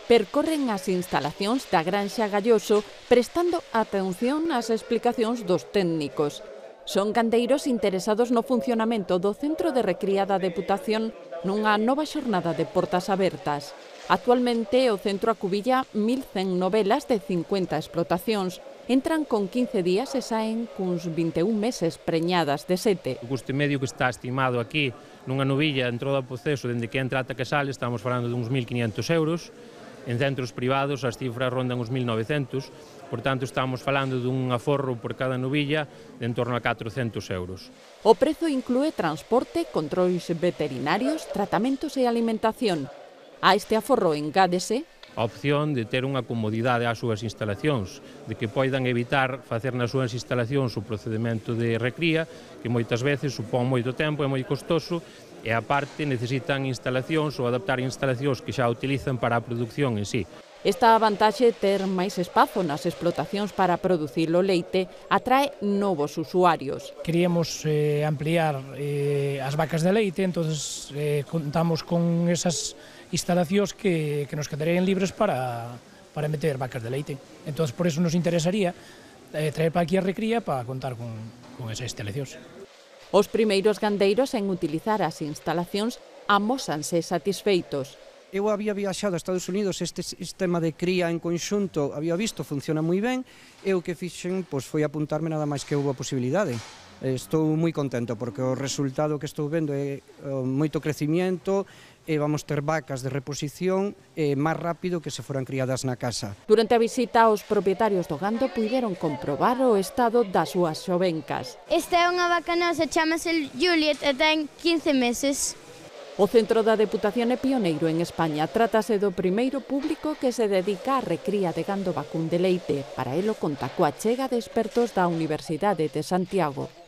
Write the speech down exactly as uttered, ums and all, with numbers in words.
percorren as instalacións da Granxa Galloso prestando atención ás explicacións dos técnicos. Son gandeiros interesados no funcionamento do Centro de Recría da Deputación nunha nova xornada de portas abertas. Actualmente o centro acubilla mil cen novelas de cincuenta explotacións. Entran con quince días e saen cuns vinte e un meses preñadas de sete. O custo medio que está estimado aquí nunha novilla en todo o proceso dende que entra ata que sale, estamos falando de uns mil quinhentos euros. En centros privados as cifras rondan os mil novecentos, por tanto estamos falando dun aforro por cada novilla de en torno a catrocentos euros. O prezo inclúe transporte, controis veterinarios, tratamentos e alimentación. A este aforro engádese a opción de ter unha comodidade ás súas instalacións, de que poidan evitar facer nas súas instalacións o procedimento de recría, que moitas veces supón moito tempo, é moi costoso, e aparte necesitan instalacións ou adaptar instalacións que xa utilizan para a produción en sí. Esta vantaxe ter máis espazo nas explotacións para producir o leite atrae novos usuarios. Queríamos eh, ampliar eh, as vacas de leite, entonces eh, contamos con esas instalacións que, que nos quedarían libres para, para meter vacas de leite. Entonces por eso nos interesaría eh, traer para aquí a recría para contar con, con esas instalacións. Os primeiros gandeiros en utilizar as instalacións amósanse satisfeitos. Eu había viaxado a Estados Unidos, este sistema de cría en conxunto había visto, funciona moi ben, e o que fixen pois, foi apuntarme nada máis que houve a posibilidade. Estou moi contento porque o resultado que estou vendo é moito crecimiento e vamos ter vacas de reposición e máis rápido que se foran criadas na casa. Durante a visita, os propietarios do gando puideron comprobar o estado das súas xovencas. Esta é unha vaca nosa, chamase Juliet e ten quince meses. O Centro da Deputación é pioneiro en España. Trátase do primeiro público que se dedica á recría de gando vacún de leite. Para elo conta coa chega de expertos da Universidade de Santiago.